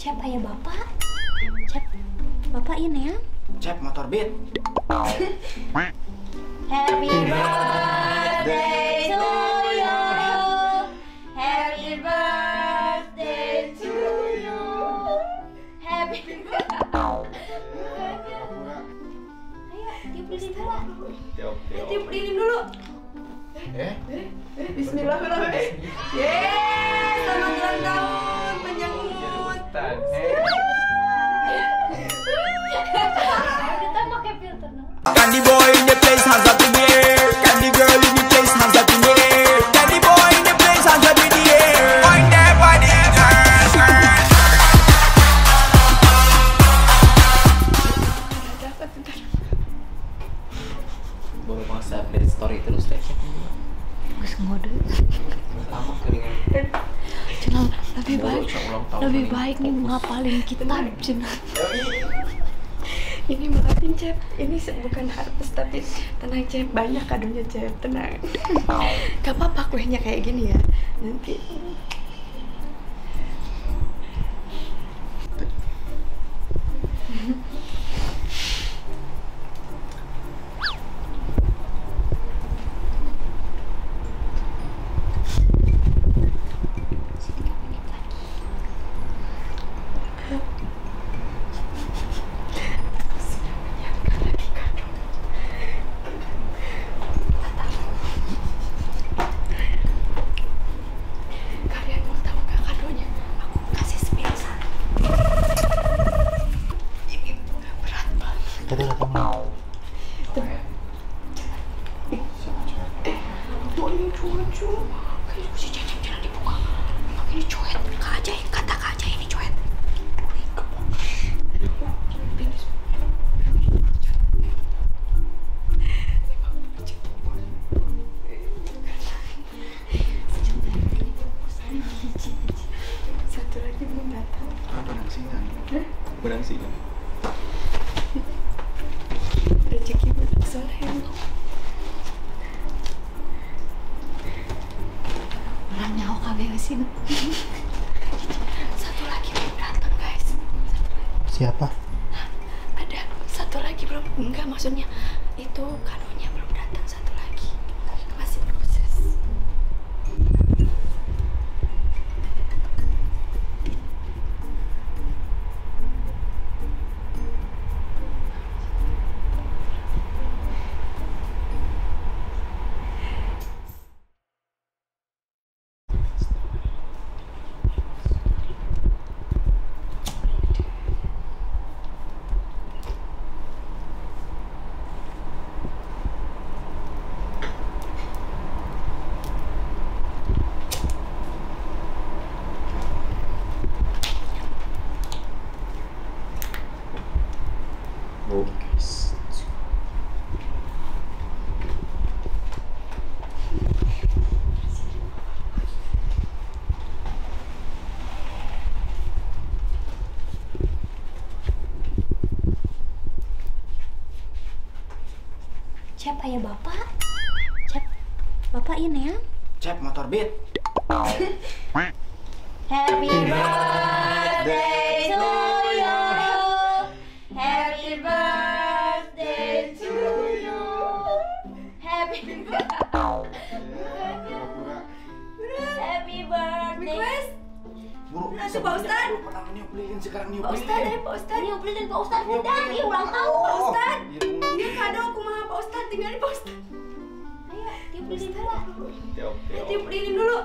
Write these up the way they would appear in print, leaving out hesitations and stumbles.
Cep ayah bapak. Cep bapak ini ya. Cep motor beat. Happy birthday to you. Happy birthday to you. Happy birthday. Ayo, tiup lilin dulu. Tiup lilin dulu. Bismillahirrahmanirrahim. Yeay, selamat ulang tahun panjang umur. Kita pakai filter dong. Candy boy in the place, hands up in the air. Candy girl in the place, hands up in the air. Candy boy in the place, hands up in the air. Wind that body, Boleh masa update story terus deh. Gus ngode. Lama keringan. Cenah lebih baik nih ngapalin kitab cenah. Ini maafin Cep, ini bukan harvest tapi tenang Cep, banyak kadonya Cep, tenang. Gak apa-apa kuenya kayak gini ya, nanti. Benang sih kan? Rezeki soleh. Orang nyawa kabeh sih. Satu lagi belum datang guys. Siapa? Ada satu lagi belum, enggak maksudnya itu kadonya belum datang, satu lagi masih proses. Cep ayah bapak. Cep bapak ini ya. Cep motor beat. Happy birthday to you. Happy birthday to you. Happy birthday. Happy birthday. Request? Buru, Nanti Pak Ustad. Pertama niup lilin, sekarang niup Pak lilin. Ustad ya, Pak Ustad. Niup lilin Pak Ustad udah nih ulang tahun. Pak Ustad. Iya, Dia kado aku mah Pak Ustad, tinggalin Pak Ustad. Ayo tiup lilin dulu. Tiup lilin dulu.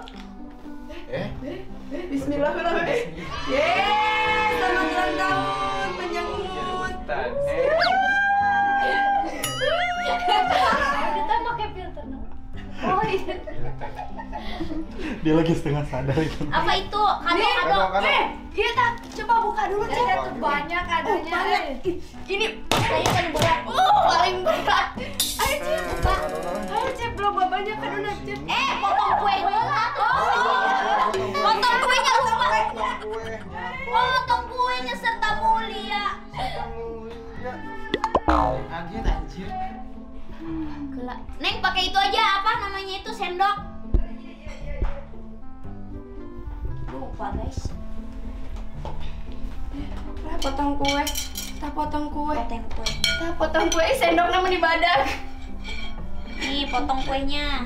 Bismillahirrahmanirrahim. Yeay, selamat ulang tahun panjang umur. Kita pakai filter dong. Oh iya. Dia lagi setengah sadar itu. Apa itu? Kado. Iya tak, coba buka dulu Cep. Banyak Oh, kadonya. banyak. Ini Ayo kan berat. paling berat. Ayo Cep, buka. Ayo Cep, belum banyak kadonya Cep. Potong kue heula tuh. Potong kuenya lupa. Potong kuenya serta mulia. Kaget anjir. Gila. Neng pakai itu aja, apa namanya itu, sendok. Lupa guys. potong kue. Tak potong kue. Potong kue. Tak potong kue. Sendok nama di badan. Nih, potong kuenya.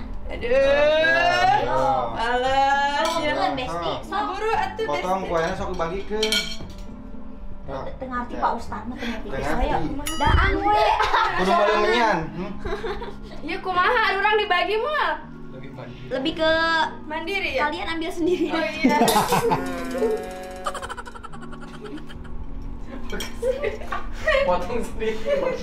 Aduh. Alas. Sok bulan Besti. Sok. Buru atuh Besti. Potong kuenya sok dibagi ke. Tengah arti Pak Ustad mah tengah arti. Tengah Saya arti. daan we. Kudu maleumenyan. Ya kumaha orang dibagi mah. Lebih ke Mandiri ya? kalian ambil sendiri. Oh iya. Potong sendiri.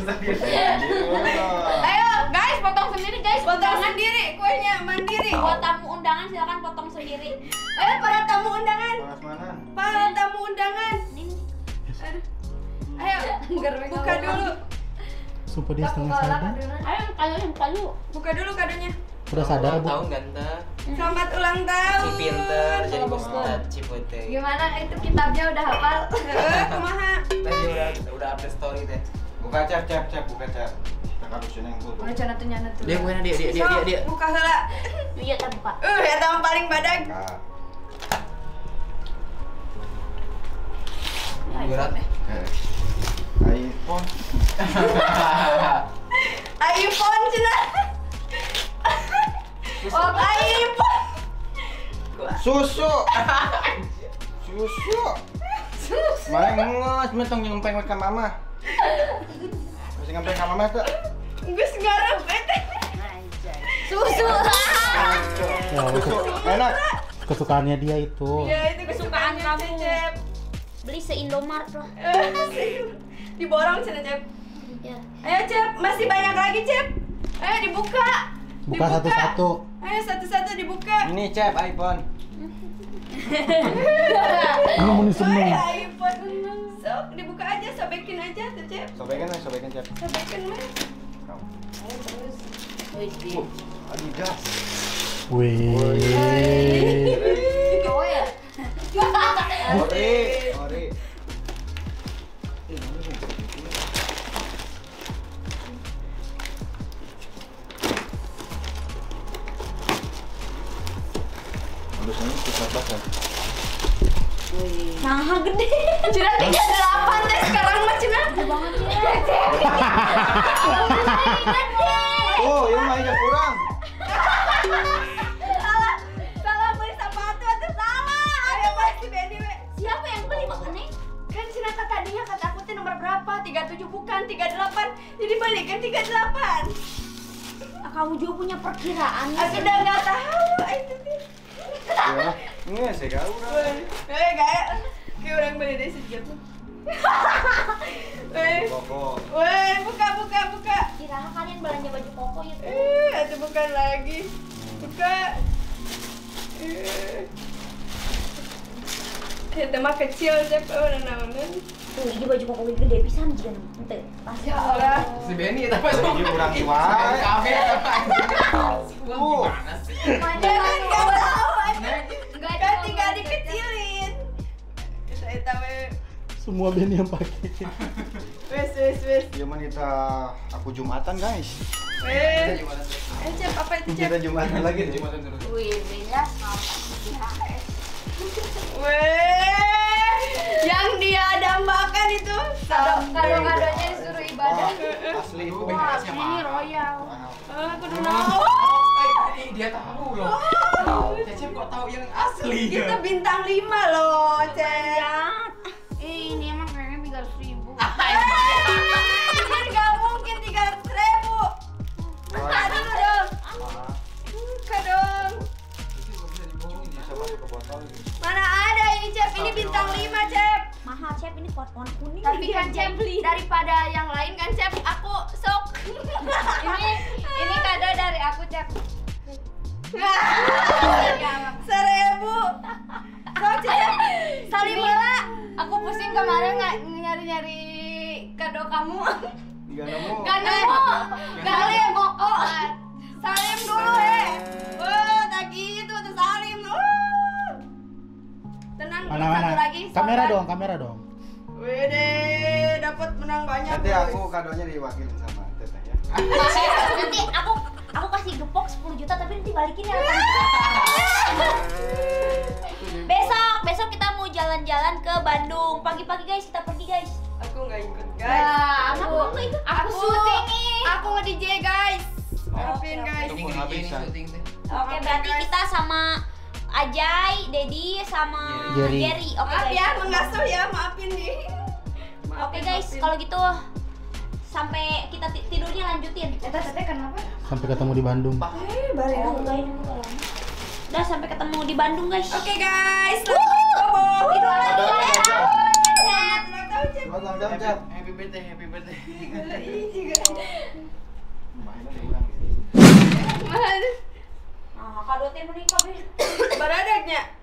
Ayo guys, potong sendiri guys. Potong sendiri kuenya mandiri. Buat tamu undangan silakan potong sendiri. Ayo para tamu undangan. Prasmanan. Para tamu undangan. Ini Aduh. Ayo buka dulu. Sumpah dia setengah sadar. ayo buka dulu. Buka dulu kadonya. Udah sadar, Bu? Tahun ganteng, Selamat ulang tahun. si pinter, jadi Ustad Cipute. Gimana itu kitabnya udah hafal? Kumaha? Tadi udah update story teh. Buka cep, buka cep. Tak harus yang gua. Udah cana tuh nyana tuh. Dia mana dia. Sok, buka heula. Iya, kita buka. Eta mah paling badag. Nah, Berat. iPhone. iPhone cenah. Oh, iPhone. Susu. Mana ngeus mentong nyempeng ka mama. Masih ngempeng ka mama tuh. Geus ngarep eta. Susu. Ya, Susu enak. kesukaannya dia itu. Ya itu Kesukaan kesukaan kamu. Cecep. Beli se-Indomaret lah. Diborong cenah Cep. Ya. Ayo Cep, masih banyak lagi Cep. Ayo dibuka. Buka satu-satu. Ayo satu-satu dibuka. Ini cep iPhone. Ini mau seneng. Ayo iPhone. Sok dibuka aja, sobekin aja tuh Cep. Sobekin cep. Sobekin mah. Ayo terus. Adidas. Wih. Cowok ya? Ori. Harusnya kita baca. Nah, gede. Cina 38 deh sekarang mah Cina. Banget ya. Oh, ini mah aja kurang. Salah beli sepatu atau salah. Ayo pasti Benny we. Siapa yang beli makanya? Kan Cina tadinya kata aku tuh nomor berapa? 37 bukan 38. Jadi beli kan 38. Kamu juga punya perkiraan. Aku udah nggak tahu itu sih. Ya, ini sih kau urang. Kayak orang beli dari sejam. Pokok. Weh, buka. Kira kalian belanja baju koko ya tuh. Itu bukan lagi. Buka. Kita mah kecil Cep, naonan. Tuh, ini baju koko gede pisan jigan. Ente. Ya Allah. Si Benny tapi Ini urang wae. kafe gimana sih? Dia kan nggak tahu aja. Kan tinggal dikecilin. Kita we. Semua band yang pakai. Wes. Dia mah kita aku Jumatan, guys. Wes. Gimana sih? Cep, apa itu Cep? Kita Jumatan lagi nih. Jumatan terus. Wih, beda sama Weh, yang dia dambakan itu kado-kadonya disuruh ibadah. Asli itu. Wah, ini royal. Aku udah tahu. Dia tahu loh. Cecep kok tahu yang asli? Itu bintang 5 loh, Cep. Ini emang kayaknya 300.000. Kan nggak mungkin 300.000. Buka dulu dong. Buka dong. Bisa masuk ke botol. Mana ada ini Cep? Ini bintang 5 Cep. Mahal, Cep, ini warna kuning. Tapi kan Cep daripada yang lain kan Cep, aku sok. ini kado dari aku, Cep. 1.000. Sok Cep. Salim heula. Aku pusing kemarin nggak nyari-nyari kado kamu. Enggak nemu. Gak nemu. Salim koko. Salim dulu Wah, tak gitu tuh salim. Tenang dulu, Mana? satu lagi. Kamera sabar. dong, kamera dong. Wede, dapat menang banyak. Nanti boy. aku kadonya diwakilin sama Teteh ya. Nanti aku kasih gepok 10 juta tapi nanti balikin ya. Besok kita mau jalan-jalan ke Bandung. Pagi-pagi guys, kita pergi guys. Aku nggak ikut Ya, guys. aku syuting nih. Aku nge-DJ guys. Maafin Oke, guys. Tunggu Ini habisan. syuting teh. Oke, berarti kita sama Ajay, Dedi, sama Jerry. Jerry. Oke Maaf guys. ya, mengasuh ya, maafin nih. Oke guys, kalau gitu sampai kita tidurnya lanjutin. Teteh kenapa? Sampai ketemu di Bandung. Balik dulu. Udah sampai ketemu di Bandung guys. Oke guys, selamat Tidur lagi ya. Selamat jam jam. Happy birthday, happy birthday. Mainan diulang. Nah, kalau teh menikah Baradagnya.